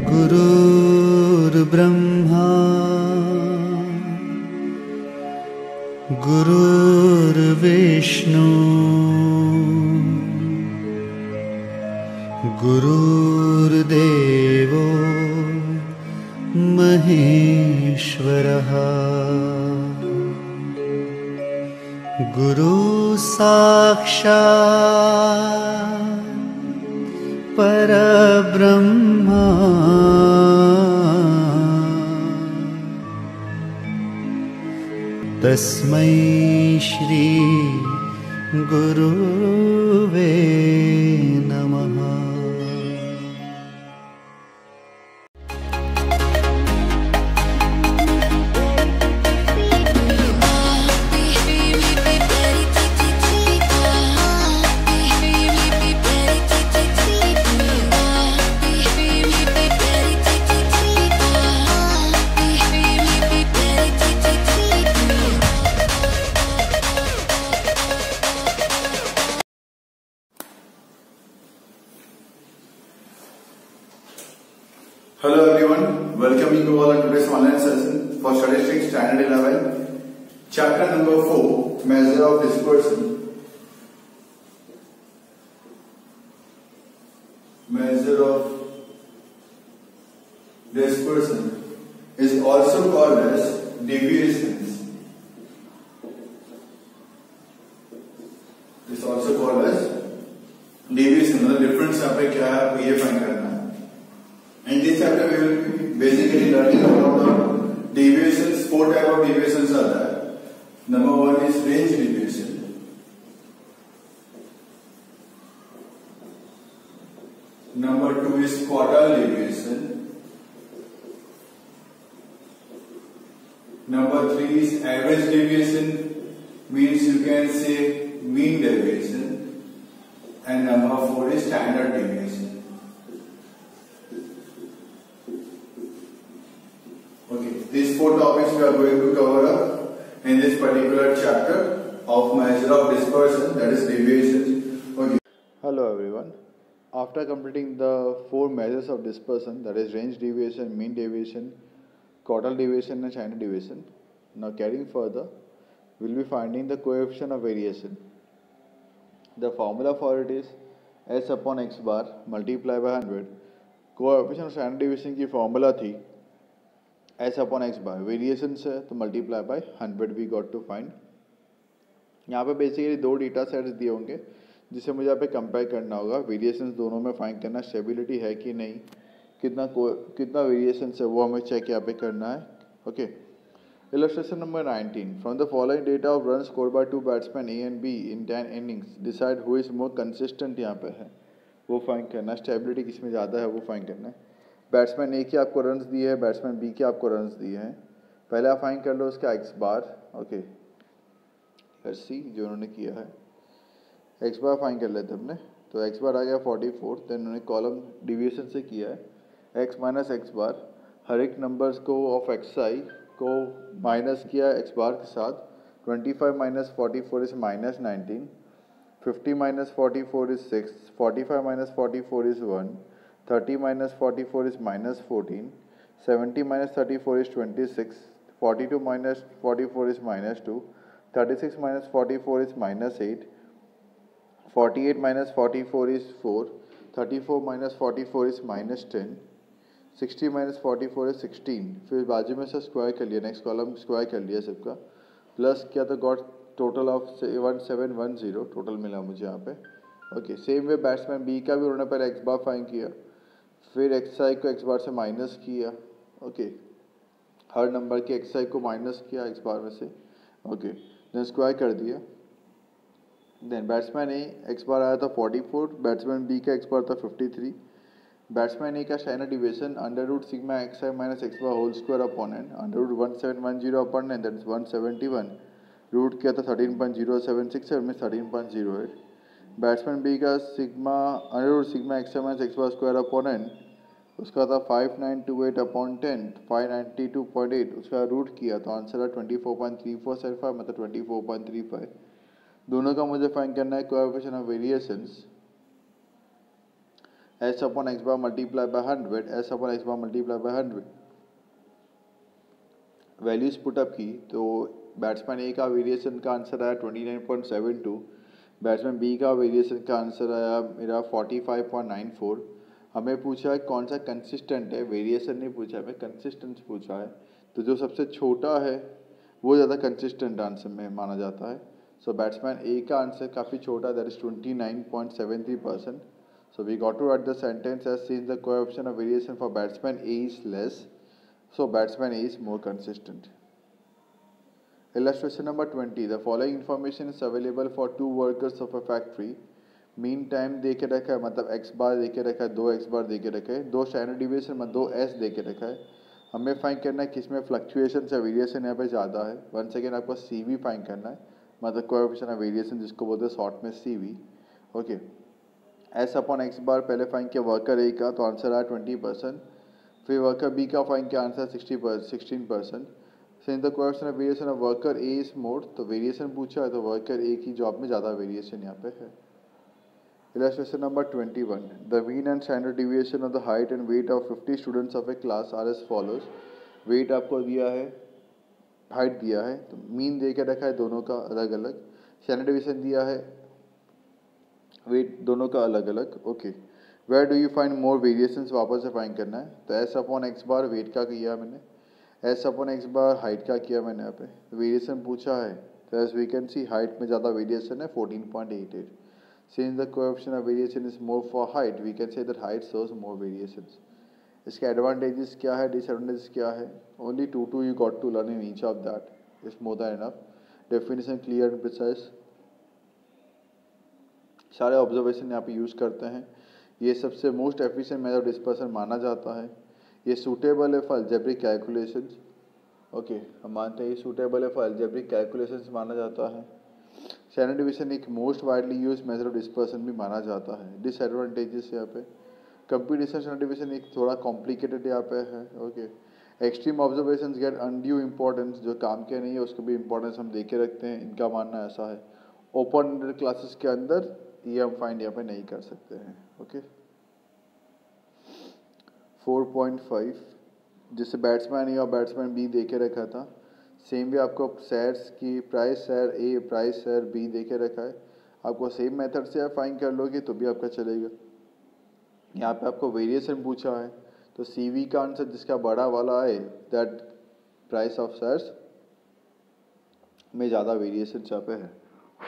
गुरुर्ब्रह्मा गुरुर्विष्णु गुरुर्देवो महेश्वरः गुरु साक्षात् परब्रह्मा तस्मै श्री गुरुवे नमः। Hello everyone, welcoming you all in today's online session for Statistics Standard 11, Chapter number 4, Measure of Dispersion. Measure of dispersion is also called as deviations. Is also called as deviation. मतलब difference यहाँ पे क्या है आपको ये find करना है. In this chapter, we will be basically learning about the deviations. 4 types of deviations are there. Number 1 is range deviation. Number 2 is quartile deviation. Number 3 is average deviation, means you can say mean deviation. And number 4 is standard deviation. These 4 topics we are going to cover up in this particular chapter of measure of dispersion, that is deviations. Okay. Hello everyone. After completing the 4 measures of dispersion, that is range deviation, mean deviation, quartile deviation and standard deviation, now carrying further, we will be finding the coefficient of variation. The formula for it is s upon x bar multiplied by 100. Coefficient of standard deviation की formula थी s upon x bar, variation से तो multiply by 100 we got to find. यहाँ पे basically 2 data sets दिए होंगे जिसे मुझे यहाँ पे कंपेयर करना होगा. वेरिएशंस दोनों में फाइंड करना, स्टेबिलिटी है कि नहीं, कितना वेरिएशन है वो हमें चेक यहाँ पे करना है. Okay. Illustration number 19. From the following data of run score by 2 batsman A and B in 10 innings decide who is more consistent यहाँ पे है वो फाइंड करना. स्टेबिलिटी किसमें ज़्यादा है वो फाइंड करना है. बैट्समैन ए के आपको रन्स दिए हैं, बैट्समैन बी के आपको रन्स दिए हैं. पहले आप फाइंड कर लो उसका X bar. Okay, let's see जो उन्होंने किया है. एक्स बार फाइंड कर लेते हमने. तो एक्स बार आ गया 44. देन उन्होंने कॉलम डिविएशन से किया है एक्स माइनस एक्स बार. हर एक नंबर्स को ऑफ एक्स आई को माइनस किया एक्स बार के साथ. 25 minus 44 is minus 19. 50 minus 44 is 6. 45 minus 44 is 1. 30 minus 44 is minus 14. 70 minus 34 is 26. 42 minus 44 is minus 2. 36 minus 44 is minus 8. 48 minus 44 is 4. 34 minus 44 is minus 10. 60 minus 44 is 16. फिर बाजू में से square कर लिया, नेक्स्ट कॉलम स्क्वायर कर लिया सबका, प्लस किया तो गॉट टोटल ऑफ 1710 टोटल मिला मुझे यहाँ पे. Okay. Same way batsman B का भी उन्होंने पहले एक्स बार फाइंड किया, फिर एक्स आई को एक्स बार से माइनस किया. ओके. हर नंबर के एक्स आई को माइनस किया एक्स बार में से. ओके. देन स्क्वायर कर दिया. Then batsman A X bar आया था 44. बैट्समैन बी का एक्स बार था 53. बैट्समैन ए का standard deviation under root sigma X I minus X bar whole square upon N. Under root 1710 upon N, that is 171. Root किया था 13.076 है, 13.08. Batsman B का sigma under root sigma X I minus X bar square upon N, उसका था 5928 upon 10, 592.8. उसका root किया तो answer है 24.3475, मतलब 24.35. दोनों का मुझे फाइंड करना है coefficient of variations. S upon X bar multiply by 100, S upon X bar multiply by 100 values put up की तो बैट्समैन ए का वेरिएशन का आंसर आया 29.72, बैट्समैन बी का वेरिएशन का आंसर आया मेरा 45.94। हमें पूछा है कौन सा कंसिस्टेंट है, वेरिएशन नहीं पूछा, हमें कंसिस्टेंस पूछा है। तो जो सबसे छोटा है वो ज़्यादा कंसिस्टेंट आंसर में माना जाता है। सो बैट्समैन ए का आंसर काफ़ी छोटा, that is 29.73%। So we got to write the sentence as since the coefficient of variation for batsman A is less, so batsman A is more consistent. Illustration number 20. The following information is available for two workers of a factory. Mean time दे के रखा है, मतलब x बार दे के रखा है, 2 x बार दे के रखा है, 2 स्टैंडर्ड डिविएशन में 2 एस दे के रखा है। हमें फाइंड करना है किसमें फ्लक्चुएशन या वेरिएशन यहाँ पे ज़्यादा है। वन सेकेंड आपको सी वी फाइंड करना है, मतलब कोएफिशिएंट ऑफ वेरिएशन जिसको बोलते हैं शॉर्ट में C V. Okay, S upon X bar पहले फाइंड किया वर्कर ए का, तो आंसर आया 20%। फिर वर्कर बी का फाइंड किया, answer 16%। Since the coefficient of variation of worker A is more, तो वेरिएशन पूछा है तो वर्कर ए की जॉब में ज़्यादा वेरिएशन यहाँ पे है। Illustration number 21. The mean and standard deviation of the height and weight of 50 students of a class are as follows. Weight आपको दिया है, हाइट दिया है, तो मीन दे के रखा है दोनों का अलग अलग, स्टैंडर्ड डिवीजन दिया है, वेट दोनों का अलग अलग। Okay, where do you find more variations, वापस से फाइंड करना है। तो S upon X bar weight का किया मैंने, S upon X bar height का किया मैंने। यहाँ पे वेरिएशन पूछा है तो as we can see height में ज़्यादा वेरिएशन है 14.88। Since the coefficient of variation is more for height, we can say that height shows more variations. इसके advantages क्या है, disadvantages क्या है, only two you got to learn in each of that. It's more than enough. Definition clear and precise. सारे observation यहाँ पे use करते हैं। ये सबसे most efficient method of dispersion माना जाता है। ये सूटेबल है फॉर अलजेब्रिक कैलकुलेशंस। ओके, हम मानते हैं ये सूटेबल है फॉर अलजेब्रिक कैलकुलेशंस माना जाता है। स्टैंडर्ड डिवीजन एक most widely use method of dispersion भी माना जाता है। डिसएडवांटेजेस यहाँ पे कंप्यूटेशन स्टैंडर्ड डिवीजन एक थोड़ा कॉम्प्लिकेटेड यहाँ पे है। Okay, extreme observation get undue importance, जो काम के नहीं है उसको भी इंपॉर्टेंस हम देके रखते हैं, इनका मानना ऐसा है। ओपन क्लासेस के अंदर ये हम फाइंड यहाँ पे नहीं कर सकते हैं। ओके, 4.5 जिससे बैट्समैन ए और बैट्समैन बी दे के रखा था, सेम भी आपको शेयर्स की price share A price share B दे के रखा है। आपको सेम मेथड से आप फाइंड कर लोगे तो भी आपका चलेगा। यहाँ पे आपको वेरिएशन पूछा है तो सी वी का आंसर जिसका बड़ा वाला है दैट प्राइस ऑफ शेयर्स में ज़्यादा वेरिएशन यहाँ पे है।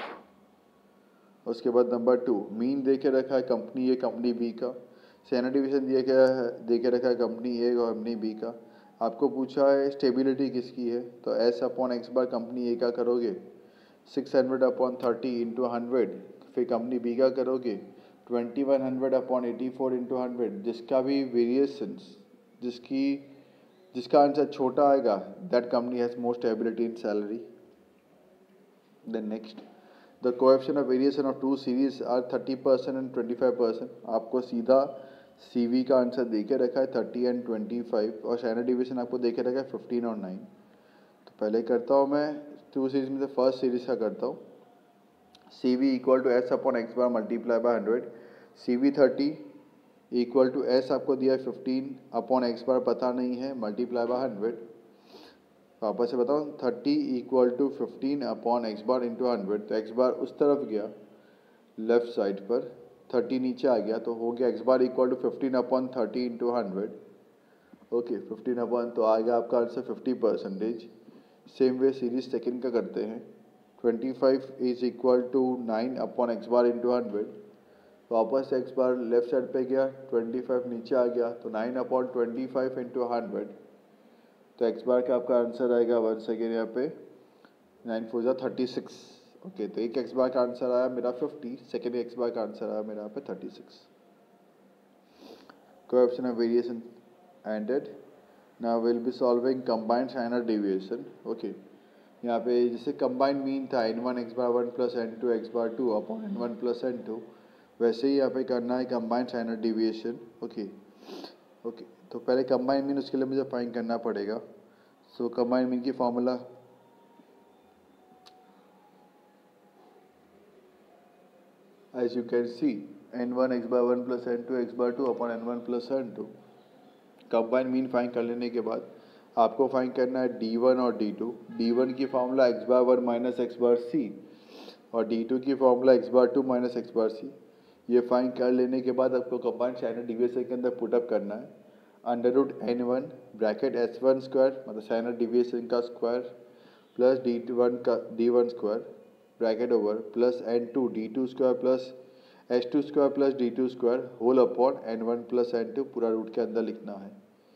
उसके बाद नंबर 2 मीन दे के रखा है कंपनी ए कंपनी बी का, स्टैंडर्ड डिवीजन दे के रखा है कंपनी ए और कंपनी बी का। आपको पूछा है स्टेबिलिटी किसकी है, तो S upon X bar company A का करोगे 600 अपॉन 30 इंटू 100, फिर कंपनी बी का करोगे 2100 अपॉन 84 इंटू 100। जिसका भी वेरिएशंस जिसका आंसर छोटा आएगा that company has more stability in salary. Then next, the coefficient of variation of two series are 30% and 25%। आपको सीधा CV का आंसर दे के रखा है 30 एंड 25 और स्टैंडर्ड डिवीजन आपको दे के रखा है 15 और 9। तो पहले करता हूँ मैं टू सीरीज में से फर्स्ट सीरीज का करता हूँ। CV equal to S upon X bar multiply by 100, CV 30 equal to S आपको दिया है 15 अपॉन एक्स बार पता नहीं है मल्टीप्लाई बाय 100। वापस से बताऊँ 30 equal to 15 upon X bar into 100, तो एक्स बार उस तरफ गया लेफ्ट साइड पर, 30 नीचे आ गया तो हो गया X bar equal to 15 upon 30 into 100। Okay, 15 upon तो आ गया आपका answer 50%। Same way series second का करते हैं। 25 is equal to 9 upon X bar into 100, वापस एक्स बार लेफ्ट साइड पे गया, 25 नीचे आ गया तो 9 अपॉन 25 इंटू 100, तो एक्स बार का आपका आंसर आएगा वन सेकेंड यहाँ पे 9 4 36। ओके, तो एक एक्स बार का आंसर आया मेरा 50, सेकेंड एक्स बार का आंसर आया मेरा यहाँ पे 36। Coefficient of variation ended. Now will be solving combined standard deviation. Okay, यहाँ पे जैसे कंबाइंड मीन था n1 x bar 1 plus n2 x bar 2 upon n1 plus n2, वैसे ही यहाँ पे करना है कंबाइंड स्टैंडर्ड डेविएशन। ओके, तो पहले कंबाइंड मीन उसके लिए मुझे फाइंड करना पड़ेगा। सो कंबाइंड मीन की formula as you can see n1 x bar 1 plus n2 x bar 2 upon n1 plus n2। Combine mean find कर लेने के बाद आपको फाइंड करना है d1 और d2। d1 की formula x bar 1 minus X bar c और d2 की formula x bar 2 minus X bar c। ये फाइंड कर लेने के बाद आपको कंबाइन स्टैंडर्ड डिविएशन के अंदर पुटअप करना है under root n1 bracket s1 square मतलब स्टैंडर्ड डिविएशन का square plus d1 square bracket over plus n2 d2 square plus h2 square plus d2 square whole upon n1 plus n2 पूरा root के अंदर लिखना है।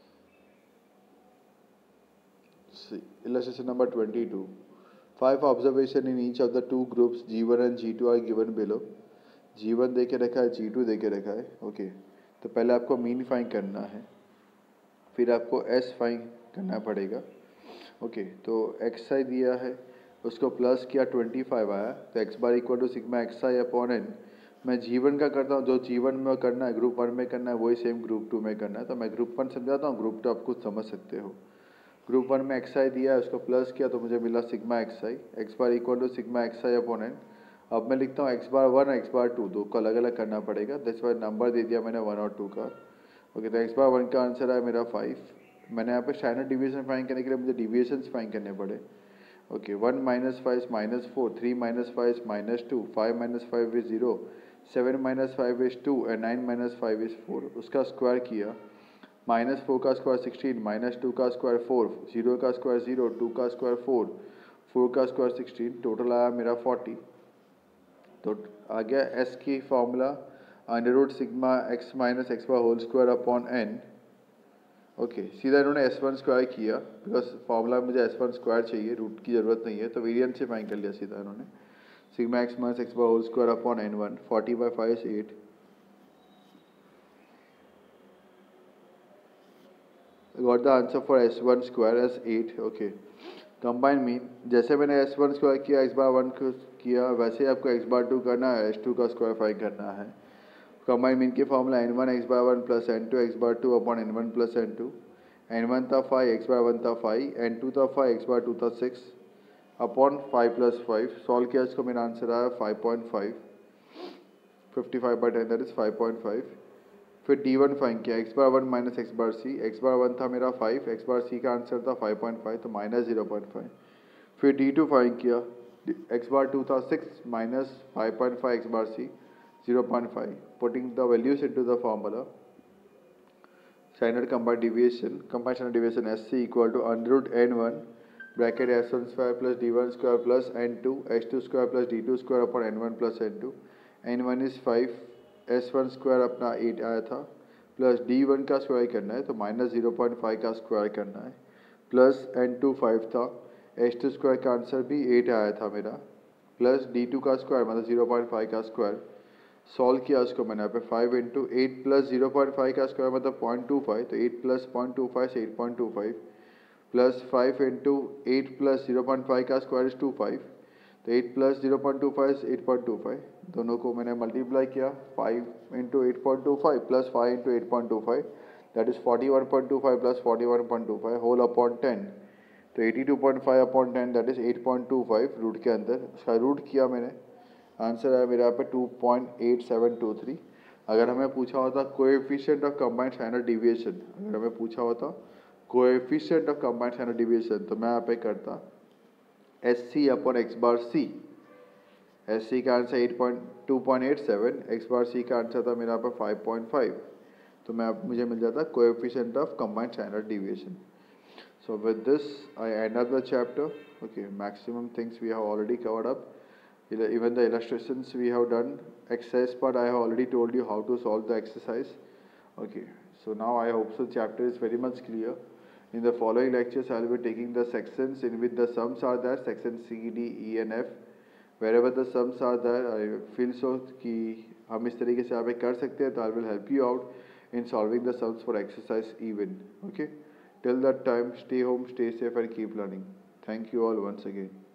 Illustration number 22. 5 observation in each of the two groups G1 and G2 are given below. G1 दे के रखा है, G2 दे के रखा है। ओके तो पहले आपको मीन फाइंड करना है, फिर आपको S फाइंड करना पड़ेगा। ओके तो XI दिया है, उसको प्लस किया 25 आया तो x bar equal to sigma XI upon n। मैं G1 का करता हूँ, जो G1 में करना है ग्रुप 1 में करना है वही सेम ग्रुप 2 में करना है। तो मैं ग्रुप 1 समझाता हूँ, ग्रुप 2 आप कुछ समझ सकते हो। ग्रुप 1 में XI दिया है, उसको प्लस किया तो मुझे मिला sigma XI, x bar equal to sigma XI upon n। अब मैं लिखता हूँ x बार 1 और x बार 2 दो को अलग अलग करना पड़ेगा, दैट्स वाई नंबर दे दिया मैंने 1 और 2 का। ओके तो x बार 1 का आंसर है मेरा 5। मैंने यहाँ पे स्टैंडर्ड डिविएशन फाइंड करने के लिए मुझे डिविएशंस फाइंड करने पड़े। Okay 1 minus 5 minus 4, 3 minus 5 minus 2, 5 minus 5 is 0, 7 minus 5 is 2 and 9 minus 5 is 4। उसका स्क्वायर किया, माइनस 4 का स्क्वायर 16, माइनस 2 का स्क्वायर 4, 0 का स्क्वायर 0, 2 का स्क्वायर 4, 4 का स्क्वायर 16, टोटल आया मेरा 40। तो आ गया S की formula under root sigma x minus X bar whole square upon n। Okay सीधा इन्होंने S1 स्क्वायर किया, बिकॉज फॉर्मूला मुझे S1 स्क्वायर चाहिए, रूट की ज़रूरत नहीं है, तो वेरिएंट से फाइंड कर लिया सीधा इन्होंने। Sigma x minus X bar whole square upon n1, 40 by 5 is 8। Got the answer for S1 square as 8। Okay combine mean जैसे मैंने S1 स्क्वायर किया x बार 1 किया, वैसे आपको x बार 2 करना है, S2 का स्क्वायर फाइंड करना है। कंबाइन मीन की formula n1 x bar 1 plus n2 x bar 2 upon n1 plus n2। n1 था 5, x बार 1 था 5, n2 था 5, x बार 2 था 6 अपॉन 5 प्लस 5। सॉल्व किया इसको, मेरा आंसर आया 5.5, 55 बाई 10 दैट इज 5.5। फिर d1 फाइंड किया, x bar 1 minus X bar c, x bar 1 था मेरा 5, x बार c का आंसर था 5.5 तो माइनस 0.5। फिर d2 फाइंड किया, x बार 2 था 6 minus 5.5 x bar c 0.5। Putting the values into the formula standard combined deviation SC equal to under root n1 bracket S1 square plus d1 square plus n2 h2 square plus d2 square upon n1 plus n2। n1 is 5, S1 square अपना 8 आया था, plus d1 का square करना है तो minus 0.5 का square करना है, प्लस n2 5 था, h2 स्क्वायर का आंसर भी 8 आया था मेरा, प्लस d2 का स्क्वायर मतलब 0.5 का स्क्वायर। सॉल्व किया उसको मैंने यहाँ पे 5 इंटू 8 प्लस 0.5 का स्क्वायर मतलब 0.25, तो 8 प्लस 0.25 से 8.25 प्लस 5 इंटू 8 प्लस 0.5 का स्क्वायर इज 25, तो 8 प्लस 0.25 is 8.25। दोनों को मैंने मल्टीप्लाई किया, 5 into 8.25 plus 5 into 8.25 that is 41.25 plus 41.25 whole upon 10, तो 82.5 अपॉन 10 दैट इज 8.25 रूट के अंदर। उसका रूट किया मैंने, आंसर आया मेरे यहाँ पे 2.8723। अगर हमें पूछा होता coefficient of combined standard deviation, अगर हमें पूछा होता coefficient of combined standard deviation तो मैं यहाँ पे करता SC upon X bar C. SC का आंसर 2.87, एक्स बार सी का आंसर था मेरा यहाँ पे 5.5, तो मुझे मिल जाता coefficient of combined standard deviation. So with this I end up the chapter. Okay, maximum things we have already covered up. Even the illustrations we have done. Exercise part I have already told you how to solve the exercise. Okay, so now I hope so chapter is very much clear. In the following lectures I will be taking the sections in which the sums are there, section C, D, E and F. Wherever the sums are there, I feel so कि हम इस तरीके से आप कर सकते हैं, तो I will help you out in solving the sums for exercise even. Okay. Till that time, stay home, stay safe and keep learning. Thank you all once again.